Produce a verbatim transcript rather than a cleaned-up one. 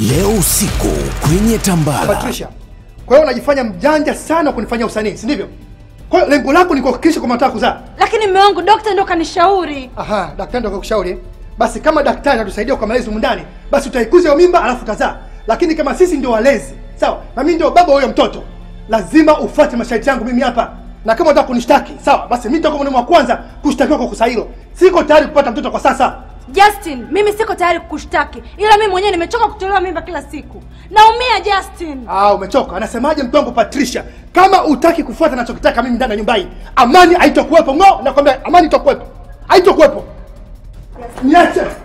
Leo usiku kwenye Tambara. Patricia, kwa hiyo unajifanya mjanja sana kunifanyia usanii, si ndivyo? Kwa hiyo lengo lako ni kuhakikisha kwamba nataka kuzaa. Lakini mume wangu daktari ndo kanishauri. Aha, daktari ndo kakushauri. Basi kama daktari atusaidia kwa malezi mundani, basi utaikuza hiyo mimba alafu utazaa. Lakini kama sisi ndio walezi, sawa? Na mimi ndio baba huyo mtoto, lazima ufuate masharti yangu mimi hapa. Na kama unataka kunishtaki, sawa? Basi mimi nitakuwa mwanaume wa kwanza kushtakiwa kwa kosa hilo. Siko tayari kupata mtoto kwa sasa. Justin, mimi siko tayari kukushtaki. Ila mimi mwenyewe nimechoka kutolewa mimba kila siku. Naumia Justin. Ah, umechoka. Anasemaje mtu wangu Patricia? Kama utaki kufuata ninachokitaka mimi ndani ya nyumba hii, amani haitakuwepo. Ngo, nakwambia amani itakuwepo. Haitakuwepo. Niache.